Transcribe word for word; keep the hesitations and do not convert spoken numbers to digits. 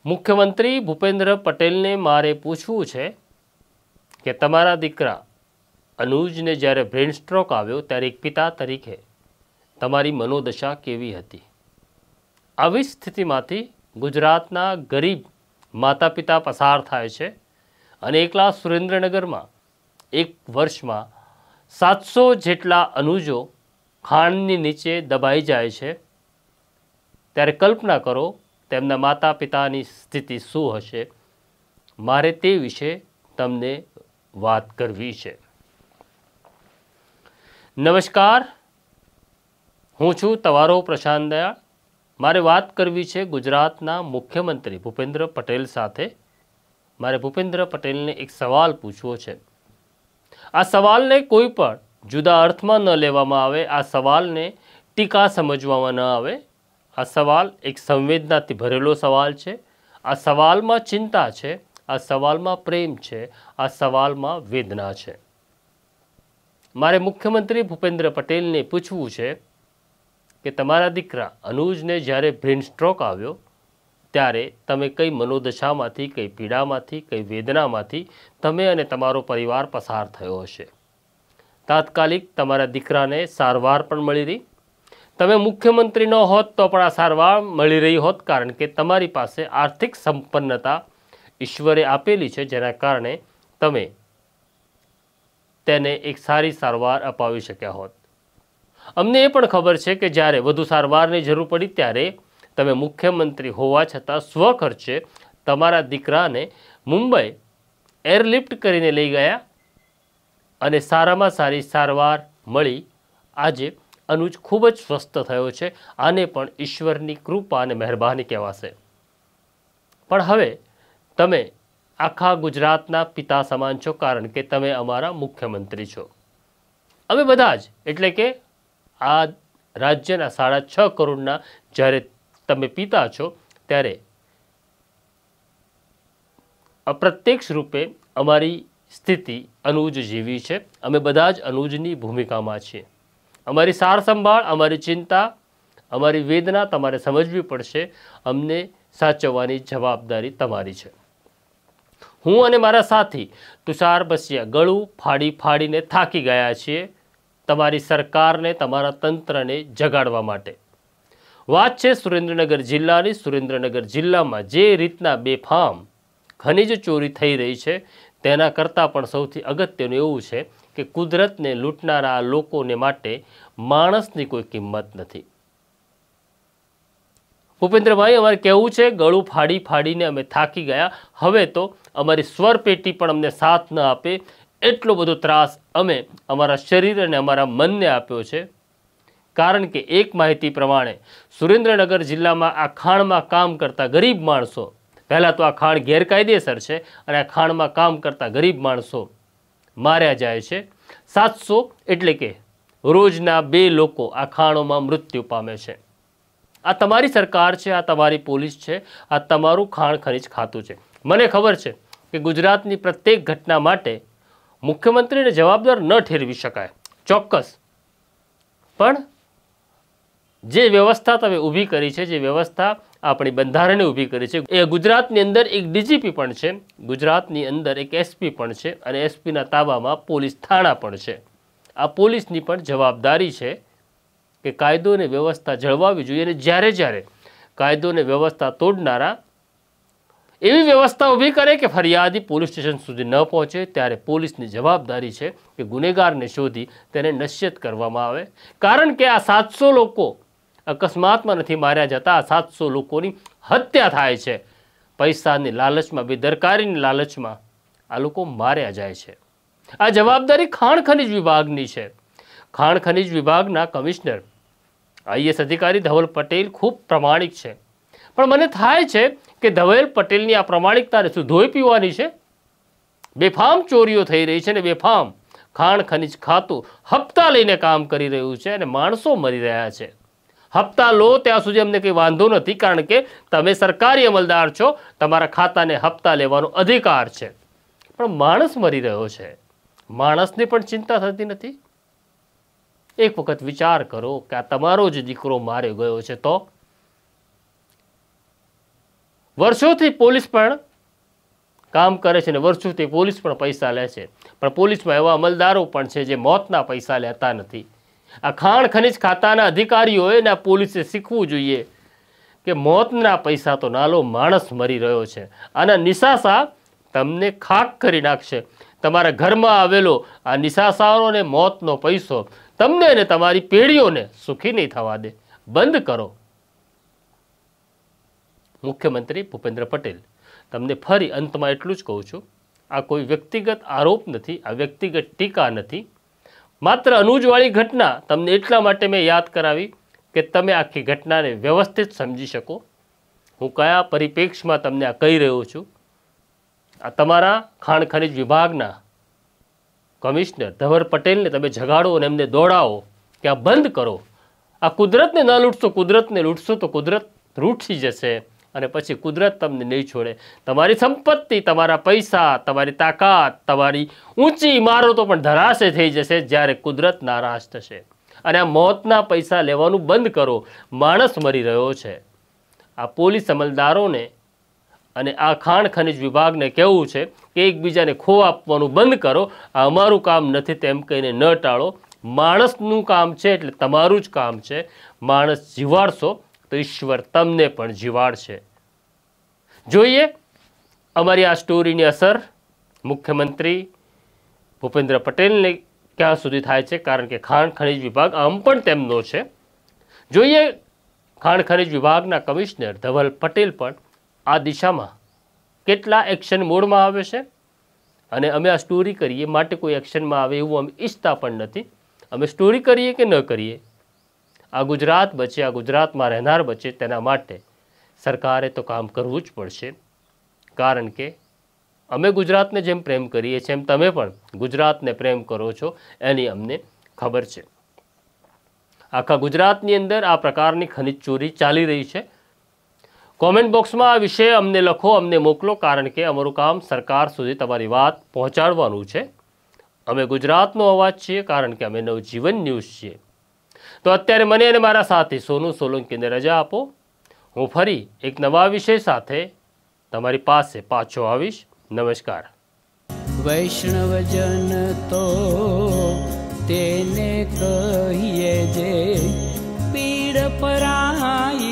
મુખ્યમંત્રી ભૂપેન્દ્ર પટેલને મારે પૂછવું છે કે તમારા દીકરા અનુજને જ્યારે બ્રેન સ્ટ્રોક આવ્યો ત્યારે એક પિતા તરીકે તમારી મનોદશા કેવી હતી? આવી સ્થિતિમાંથી ગુજરાતના ગરીબ માતા પિતા પસાર થાય છે અને એકલા સુરેન્દ્રનગરમાં એક વર્ષમાં સાતસો જેટલા અનુજો ખાણની નીચે દબાઈ જાય છે, ત્યારે કલ્પના કરો તેમના માતા પિતાની સ્થિતિ શું હશે. મારે તે વિશે તમને વાત કરવી છે. નમસ્કાર, હું છું તમારો પ્રશાંત દયાળ. મારે વાત કરવી છે ગુજરાતના મુખ્યમંત્રી ભૂપેન્દ્ર પટેલ સાથે. મારે ભૂપેન્દ્ર પટેલને એક સવાલ પૂછવો છે. આ સવાલને કોઈ પણ જુદા અર્થમાં ન લેવામાં આવે, આ સવાલને ટીકા સમજવામાં ન આવે. આ સવાલ એક સંવેદનાથી ભરેલો સવાલ છે. આ સવાલમાં ચિંતા છે, આ સવાલમાં પ્રેમ છે, આ સવાલમાં વેદના છે. મારે મુખ્યમંત્રી ભૂપેન્દ્ર પટેલને પૂછવું છે કે તમારા દીકરા અનુજને જ્યારે બ્રેન સ્ટ્રોક આવ્યો ત્યારે તમે કઈ મનોદશામાંથી, કઈ પીડામાંથી, કઈ વેદનામાંથી તમે અને તમારો પરિવાર પસાર થયો હશે. તાત્કાલિક તમારા દીકરાને સારવાર પણ મળી રહી. તમે મુખ્યમંત્રી ન હોત તો પણ આ સારવાર મળી રહી હોત, કારણ કે તમારી પાસે આર્થિક સંપન્નતા ઈશ્વરે આપેલી છે, જેના કારણે તમે તેને એક સારી સારવાર અપાવી શક્યા હોત. અમને એ પણ ખબર છે કે જ્યારે વધુ સારવારની જરૂર પડી ત્યારે તમે મુખ્યમંત્રી હોવા છતાં સ્વખર્ચે તમારા દીકરાને મુંબઈ એરલિફ્ટ કરીને લઈ ગયા અને સારામાં સારી સારવાર મળી. આજે અનુજ ખૂબ જ સ્વસ્થ થયો છે. આને પણ ઈશ્વરની કૃપા અને મહેરબાની કહેવાશે. પણ હવે તમે આખા ગુજરાતના પિતા સમાન છો, કારણ કે તમે અમારા મુખ્યમંત્રી છો. અમે બધા જ, એટલે કે આ રાજ્યના સાડા છ કરોડના જ્યારે તમે પિતા છો ત્યારે અપ્રત્યક્ષ રૂપે અમારી સ્થિતિ અનુજ જેવી છે. અમે બધા જ અનુજની ભૂમિકામાં છીએ. અમારી સાર સંભાળ, અમારી ચિંતા, અમારી વેદના તમારે સમજવી પડશે. અમને સાચવવાની જવાબદારી તમારી છે. હું અને મારા સાથી તુષાર બસિયા ગળું ફાડી ફાડીને થાકી ગયા છીએ તમારી સરકારને, તમારા તંત્રને જગાડવા માટે. વાત છે સુરેન્દ્રનગર જિલ્લાની. સુરેન્દ્રનગર જિલ્લામાં જે રીતના બેફામ ખનિજ ચોરી થઈ રહી છે તેના કરતાં પણ સૌથી અગત્યનું એવું છે કે કુદરતને લૂંટનારા આ લોકોને માટે માણસની કોઈ કિંમત નથી. ભૂપેન્દ્રભાઈ, અમારે કહેવું છે ગળું ફાડી ફાડીને અમે થાકી ગયા. હવે તો અમારી સ્વર પેટી પણ અમને સાથ ન આપે એટલો બધો ત્રાસ અમે અમારા શરીર અને અમારા મનને આપ્યો છે. કારણ કે એક માહિતી પ્રમાણે સુરેન્દ્રનગર જિલ્લામાં આ ખાણમાં કામ કરતા ગરીબ માણસો, પહેલાં તો આ ખાણ ગેરકાયદેસર છે અને આ ખાણમાં કામ કરતા ગરીબ માણસો માર્યા જાય છે. સાતસો એટલે કે રોજના બે લોકો આ ખાણોમાં મૃત્યુ પામે છે. આ તમારી સરકાર છે, આ તમારી પોલીસ છે, આ તમારું ખાણ ખનીજ ખાતું છે. મને ખબર છે કે ગુજરાતની પ્રત્યેક ઘટના માટે મુખ્યમંત્રીને જવાબદાર ન ઠેરવી શકાય, ચોક્કસ. પણ જે વ્યવસ્થા તમે ઊભી કરી છે, જે વ્યવસ્થા આપણી બંધારણે ઊભી કરી છે, એ ગુજરાતની અંદર એક ડીજીપી પણ છે, ગુજરાતની અંદર એક એસપી પણ છે અને એસપીના તાબામાં પોલીસ થાણા પણ છે. આ પોલીસની પણ જવાબદારી છે કે કાયદો અને વ્યવસ્થા જળવાવી જોઈએ. અને જ્યારે જ્યારે કાયદો અને વ્યવસ્થા તોડનારા એવી વ્યવસ્થા ઊભી કરે કે ફરિયાદી પોલીસ સ્ટેશન સુધી ન પહોંચે, ત્યારે પોલીસની જવાબદારી છે કે ગુનેગારને શોધી તેને નશ્યત કરવામાં આવે. કારણ કે આ સાતસો લોકો અકસ્માતમાં નથી માર્યા જતા, આ સાતસો લોકોની હત્યા થાય છે. પૈસાની લાલચમાં, બેદરકારીની લાલચમાં આ લોકો માર્યા જાય છે. આ જવાબદારી ખાણ ખનિજ વિભાગની છે. ખાણ ખનિજ વિભાગના કમિશનર આઈએસ અધિકારી ધવલ પટેલ ખૂબ પ્રમાણિક છે. પણ મને થાય છે કે ધવલ પટેલની આ પ્રમાણિકતાને શું ધોઈ પીવાની છે? બેફામ ચોરીઓ થઈ રહી છે ને બેફામ ખાણ ખનિજ ખાતું હપ્તા લઈને કામ કરી રહ્યું છે અને માણસો મરી રહ્યા છે. હપ્તા લો ત્યાં સુધી અમને કંઈ વાંધો નથી, કારણ કે તમે સરકારી અમલદાર છો, તમારા ખાતાને હપ્તા લેવાનો અધિકાર છે. પણ માણસ મરી રહ્યો છે, માણસને પણ ચિંતા થતી નથી. એક વખત વિચાર કરો કે આ તમારો જ દીકરો માર્યો ગયો છે તો વર્ષોથી પોલીસ પણ કામ કરે છે ને વર્ષોથી પોલીસ પણ પૈસા લે છે, પણ પોલીસમાં એવા અમલદારો પણ છે જે મોતના પૈસા લેતા નથી. આ ખાણ ખનિજ ખાતાના અધિકારીઓએ ને પોલીસે શીખવું જોઈએ કે મોતના પૈસા તો નાલો માણસ મરી રહ્યો છે. આના નિશાસા તમને ખાક કરી નાખશે. તમારા ઘરમાં આવેલો આ નિશાસાઓને મોતનો પૈસો તમને ને તમારી પેઢીઓને સુખી નહીં થવા દે. બંધ કરો. મુખ્યમંત્રી ભૂપેન્દ્ર પટેલ, તમને ફરી અંતમાં એટલું જ કહું છું, આ કોઈ વ્યક્તિગત આરોપ નથી, આ વ્યક્તિગત ટીકા નથી. માત્ર અનુજવાળી ઘટના તમને એટલા માટે મેં યાદ કરાવી કે તમે આખી ઘટનાને વ્યવસ્થિત સમજી શકો. હું કયા પરિપ્રેક્ષમાં તમને આ કહી રહ્યો છું. આ તમારા ખાણ ખનિજ વિભાગના કમિશનર ધવલ પટેલને તમે જગાડો અને એમને દોડાવો કે આ બંધ કરો. આ કુદરતને ન લૂંટશો, કુદરતને લૂંટશો તો કુદરત રૂઠી જશે અને પછી કુદરત તમને નહીં છોડે. તમારી સંપત્તિ, તમારા પૈસા, તમારી તાકાત, તમારી ઊંચી ઇમારતો પણ ધરાશે થઈ જશે જ્યારે કુદરત નારાજ થશે. અને આ મોતના પૈસા લેવાનું બંધ કરો. માણસ મરી રહ્યો છે. આ પોલીસ અમલદારોને અને આ ખાણ ખનિજ વિભાગને કહેવું છે કે એકબીજાને ખો આપવાનું બંધ કરો. આ અમારું કામ નથી તેમ કહીને ન ટાળો. માણસનું કામ છે એટલે તમારું જ કામ છે. માણસ જીવાડશો તો ઈશ્વર તમને પણ જીવાડશે. જોઈએ અમારી આ સ્ટોરીની અસર મુખ્યમંત્રી ભૂપેન્દ્ર પટેલને ક્યાં સુધી થાય છે, કારણ કે ખાણ ખનિજ વિભાગ આમ પણ તેમનો છે. જોઈએ ખાણ ખનિજ વિભાગના કમિશનર ધવલ પટેલ પણ આ દિશામાં કેટલા એક્શન મોડમાં આવે છે. અને અમે આ સ્ટોરી કરીએ માટે કોઈ એક્શનમાં આવે એવું અમે ઈચ્છતા પણ નથી. અમે સ્ટોરી કરીએ કે ન કરીએ, આ ગુજરાત બચે, આ ગુજરાતમાં રહેનાર બચે, તેના માટે સરકારે તો કામ કરવું જ પડશે. કારણ કે અમે ગુજરાતને જેમ પ્રેમ કરીએ છીએ એમ તમે પણ ગુજરાતને પ્રેમ કરો છો એની અમને ખબર છે. આખા ગુજરાતની અંદર આ પ્રકારની ખનિજ ચોરી ચાલી રહી છે. કોમેન્ટ બોક્સમાં આ વિશે અમને લખો, અમને મોકલો, કારણ કે અમારું કામ સરકાર સુધી તમારી વાત પહોંચાડવાનું છે. અમે ગુજરાતનો અવાજ છીએ, કારણ કે અમે નવજીવન ન્યૂઝ છીએ. તો અત્યારે મને અને મારા સાથી સોનુ સોલંકીને રજા આપો. હું ફરી એક નવા વિષય સાથે તમારી પાસે પાછો આવીશ. નમસ્કાર. વૈષ્ણવજન તો તેને કહીએ જે પીડ પરાઈ.